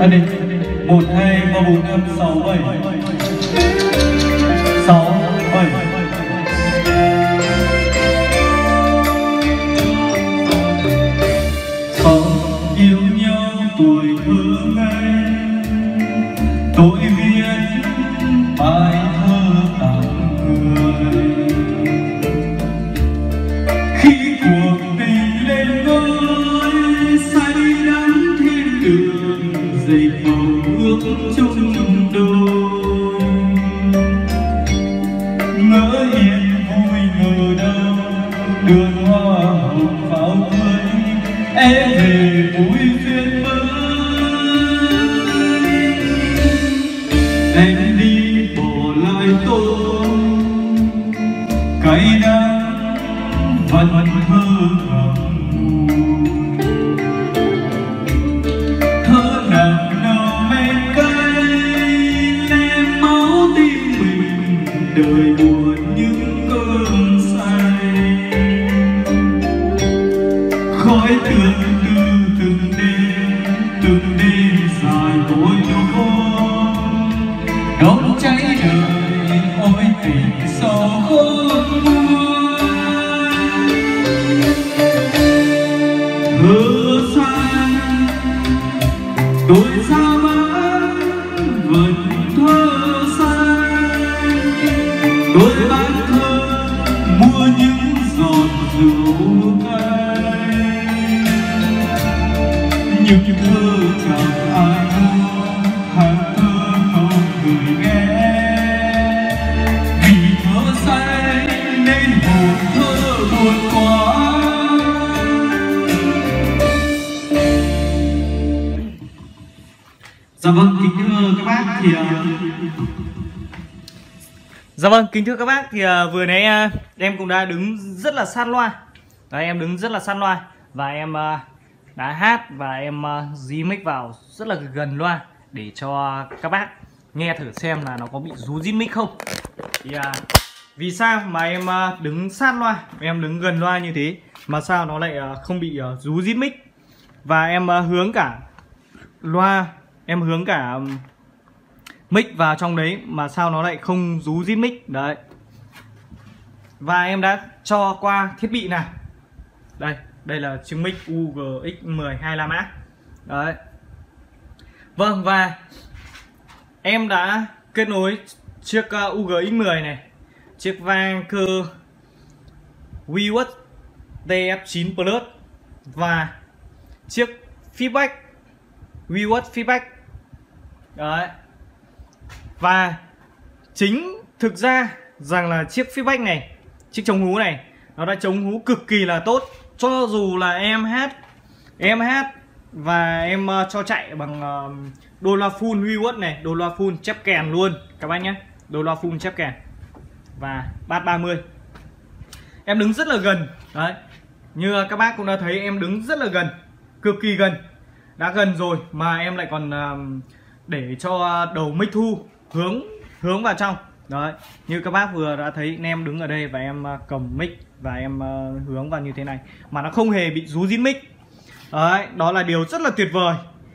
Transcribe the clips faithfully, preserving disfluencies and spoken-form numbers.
Anh đi một hai ba bốn năm sáu bảy sáu bảy. Sống yêu nhau tuổi thơ ngây, tôi viết bài thơ tặng người. Khi cuộc tình lên ngôi say đắm thiên đường, dày màu ước chung đôi. Ngỡ yên vui ngờ đâu đường hoa hồng pháo tươi, em về vui duyên mới. Em đi bỏ lại tôi cay đắng vẫn thơ ngậm ngùi, thơ nặng nở men cay lem máu tim mình, đời buồn những cơn say. Khói tương tư từng đêm từng đêm dài vội đôi, đốt cháy đời ôi tình sâu khôn nguôi. Hứa xa tôi xa bán vẫn thơ say, tôi bán thơ mua những giọt rượu cay. Nhưng thơ chẳng ai mua, hàng thơ không người nghe, vì thơ say nên hồn thơ buồn quá. Dạ vâng, kính thưa các bác thì Dạ vâng, kính thưa các bác thì uh, vừa nãy uh, em cũng đã đứng rất là sát loa. Đấy, em đứng rất là sát loa và em uh, đã hát và em uh, dí mic vào rất là gần loa để cho các bác nghe thử xem là nó có bị rú rít mic không. Thì uh, vì sao mà em uh, đứng sát loa, em đứng gần loa như thế mà sao nó lại uh, không bị uh, rú rít mic. Và em uh, hướng cả loa, em hướng cả um, mic vào trong đấy mà sao nó lại không rú rít mic. Đấy. Và em đã cho qua thiết bị nào. Đây, đây là chiếc mic U G X mười hai lăm mã. Đấy. Vâng, và em đã kết nối chiếc uh, U G X mười này, chiếc vang cơ WeWork T F chín Plus và chiếc feedback WeWork feedback. Đấy. Và chính thực ra rằng là chiếc feedback này, chiếc chống hú này, nó đã chống hú cực kỳ là tốt. Cho dù là em hát Em hát và em uh, cho chạy bằng uh, đôi loa full WeWork này, đôi loa full chép kèn luôn các bác nhé, đôi loa full chép kèn và bass ba mươi. Em đứng rất là gần. Đấy. Như các bác cũng đã thấy em đứng rất là gần, cực kỳ gần. Đã gần rồi mà em lại còn uh, để cho đầu mic thu hướng hướng vào trong. Đấy, như các bác vừa đã thấy em đứng ở đây và em cầm mic và em uh, hướng vào như thế này mà nó không hề bị rú rít mic. Đấy, đó là điều rất là tuyệt vời.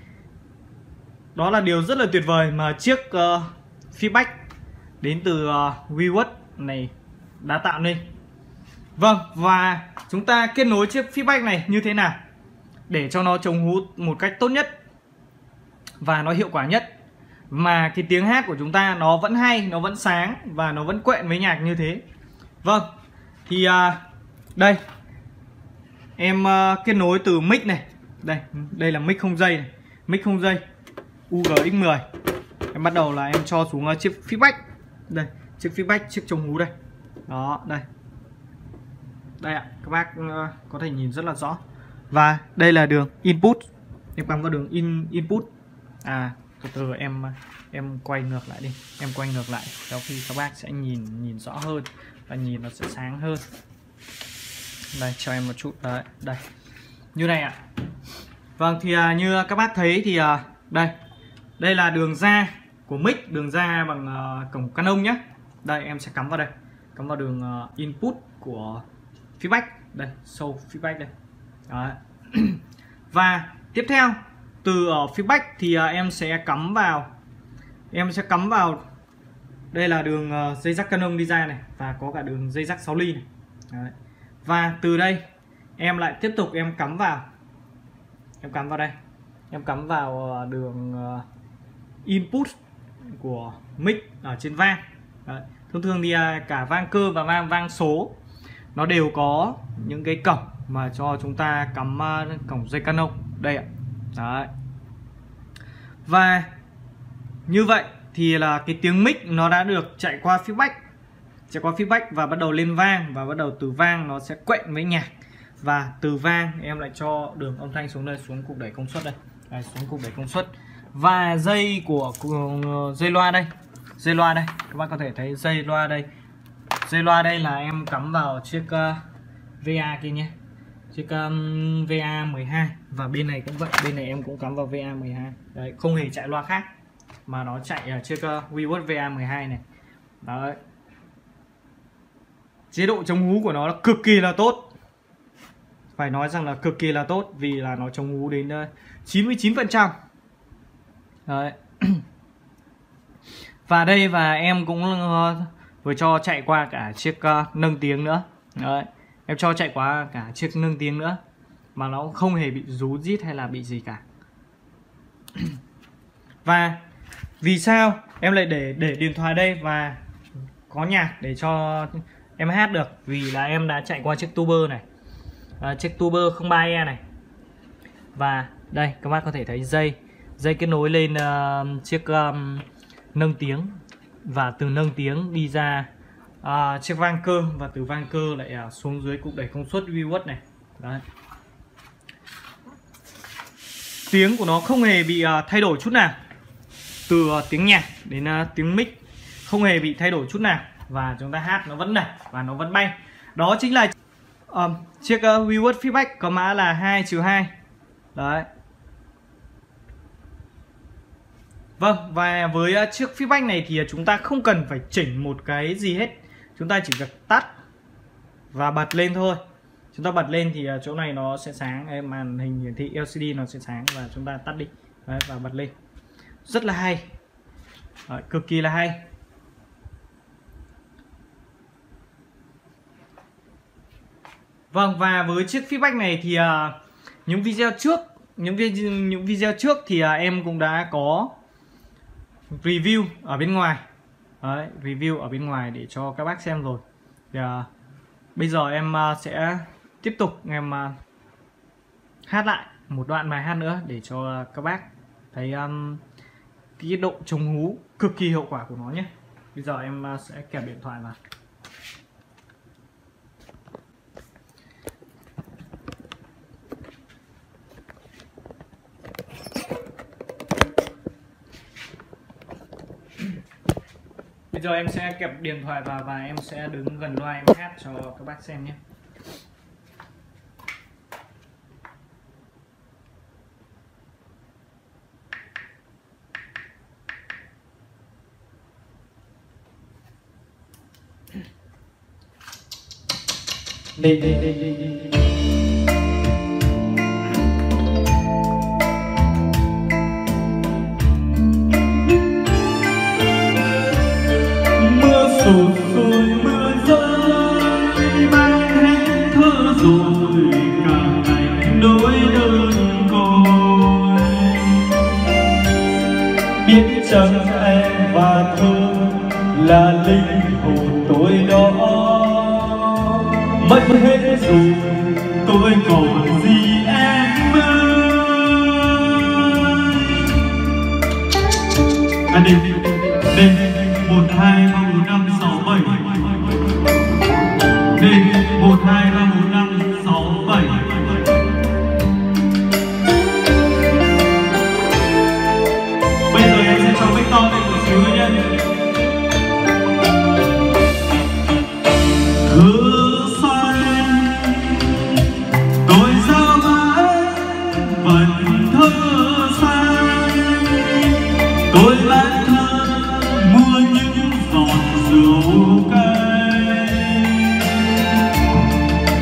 Đó là điều rất là tuyệt vời mà chiếc uh, feedback đến từ uh, WeWork này đã tạo nên. Vâng, và chúng ta kết nối chiếc feedback này như thế nào để cho nó chống hú một cách tốt nhất và nó hiệu quả nhất, mà cái tiếng hát của chúng ta nó vẫn hay, nó vẫn sáng và nó vẫn quện với nhạc như thế. Vâng, thì uh, đây em uh, kết nối từ mic này. Đây, đây là mic không dây này, mic không dây U G X mười. Em bắt đầu là em cho xuống uh, chiếc feedback. Đây, chiếc feedback, chiếc chống hú đây. Đó, đây. Đây ạ, các bác uh, có thể nhìn rất là rõ. Và đây là đường input. Em cắm vào đường in input. À, từ từ em em quay ngược lại đi, em quay ngược lại cho khi các bác sẽ nhìn nhìn rõ hơn và nhìn nó sẽ sáng hơn. Đây, cho em một chút. Đấy, đây như này ạ. Vâng, thì à, như các bác thấy thì à, đây đây là đường ra của mic, đường ra bằng uh, cổng Canon nhé. Đây em sẽ cắm vào đây, cắm vào đường uh, input của feedback. Đây, show feedback đây. Đấy. Và tiếp theo từ ở phía Bắc thì uh, em sẽ cắm vào em sẽ cắm vào đây là đường uh, dây rắc Canon đi ra này, và có cả đường dây rắc sáu ly này. Đấy. Và từ đây em lại tiếp tục em cắm vào em cắm vào đây em cắm vào uh, đường uh, input của mic ở trên vang. Đấy. Thông thường thì uh, cả vang cơ và vang vang số nó đều có những cái cổng mà cho chúng ta cắm uh, cổng dây Canon đây ạ. Đấy. Và như vậy thì là cái tiếng mic nó đã được chạy qua feedback chạy qua feedback và bắt đầu lên vang, và bắt đầu từ vang nó sẽ quện với nhạc, và từ vang em lại cho đường âm thanh xuống đây, xuống cục đẩy công suất đây, đây xuống cục đẩy công suất. Và dây của uh, dây loa đây dây loa đây các bạn có thể thấy dây loa đây dây loa đây là em cắm vào chiếc uh, vê a kia nhé, chiếc um, vê a mười hai, và bên này cũng vậy, bên này em cũng cắm vào vê a mười hai. Đấy, không hề chạy loa khác mà nó chạy ở chiếc uh, WeWork vê a mười hai này. Đấy. Chế độ chống hú của nó là cực kỳ là tốt, phải nói rằng là cực kỳ là tốt, vì là nó chống hú đến uh, chín mươi chín phần trăm. Đấy. Và đây, và em cũng uh, vừa cho chạy qua cả chiếc uh, nâng tiếng nữa. Đấy. Em cho chạy qua cả chiếc nâng tiếng nữa mà nó không hề bị rú rít hay là bị gì cả. Và vì sao em lại để để điện thoại đây và có nhạc để cho em hát được? Vì là em đã chạy qua chiếc tuber này, à, chiếc tuber không ba E này. Và đây các bác có thể thấy dây dây kết nối lên uh, chiếc um, nâng tiếng, và từ nâng tiếng đi ra uh, chiếc vang cơ, và từ vang cơ lại uh, xuống dưới cục đẩy công suất WeWork này. Đấy. Tiếng của nó không hề bị uh, thay đổi chút nào, từ uh, tiếng nhạc đến uh, tiếng mic không hề bị thay đổi chút nào, và chúng ta hát nó vẫn đẩy và nó vẫn bay. Đó chính là uh, chiếc uh, WeWork feedback có mã là hai trừ hai. Đấy. Vâng, và với uh, chiếc feedback này thì uh, chúng ta không cần phải chỉnh một cái gì hết, chúng ta chỉ việc tắt và bật lên thôi. Chúng ta bật lên thì uh, chỗ này nó sẽ sáng, màn hình hiển thị lờ xê đê nó sẽ sáng, và chúng ta tắt đi. Đấy, và bật lên. Rất là hay. Đấy, cực kỳ là hay. Vâng, và với chiếc feedback này thì uh, những video trước những video, những video trước thì uh, em cũng đã có review ở bên ngoài. Đấy, review ở bên ngoài để cho các bác xem rồi. Thì, uh, bây giờ em uh, sẽ tiếp tục em uh, hát lại một đoạn bài hát nữa để cho uh, các bác thấy um, cái độ chống hú cực kỳ hiệu quả của nó nhé. Bây giờ em uh, sẽ kẹp điện thoại vào. Bây giờ em sẽ kẹp điện thoại vào và em sẽ đứng gần loa em hát cho các bác xem nhé. Đi đi đi đi đi. Sụt sùi mưa rơi mang hết thơ rồi cả ngày nỗi đơn côi, biết chăng em và thơ là linh hồn tôi đó, mất hết rồi tôi còn gì em ơi. À đây đây một hai ba bốn năm sáu bảy, đây một hai ba bốn năm sáu bảy. Bây giờ em sẽ cho mic to lên một xíu nữa nhé. Thơ xanh tôi giao mãi vẫn thơ xanh, tôi bán thơ mua những giọt rượu cay.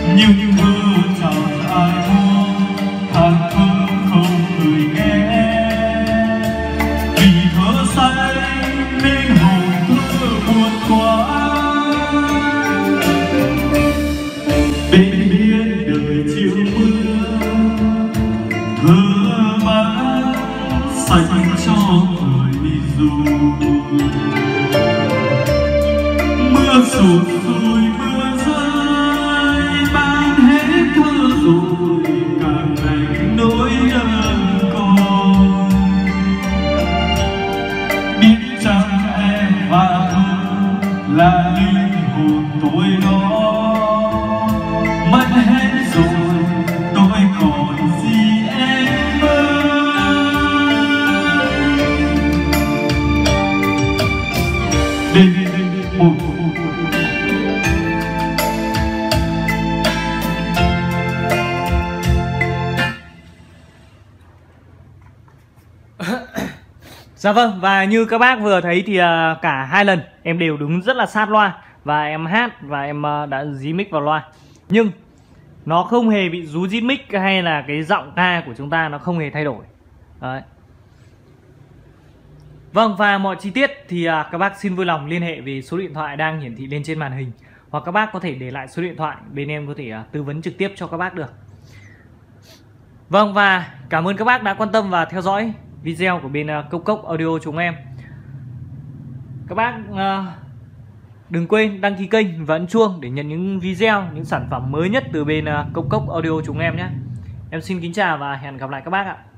Dạ vâng, và như các bác vừa thấy thì uh, cả hai lần em đều đứng rất là sát loa và em hát và em uh, đã dí mic vào loa. Nhưng nó không hề bị rú rít mic hay là cái giọng ca của chúng ta nó không hề thay đổi. Đấy. Vâng, và mọi chi tiết thì uh, các bác xin vui lòng liên hệ về số điện thoại đang hiển thị lên trên màn hình, hoặc các bác có thể để lại số điện thoại, bên em có thể uh, tư vấn trực tiếp cho các bác được. Vâng, và cảm ơn các bác đã quan tâm và theo dõi video của bên uh, Cốc Cốc Audio chúng em. Các bác uh, đừng quên đăng ký kênh và ấn chuông để nhận những video, những sản phẩm mới nhất từ bên uh, Cốc Cốc Audio chúng em nhé. Em xin kính chào và hẹn gặp lại các bác ạ.